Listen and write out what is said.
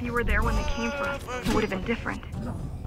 you were there when they came for us, it would have been different.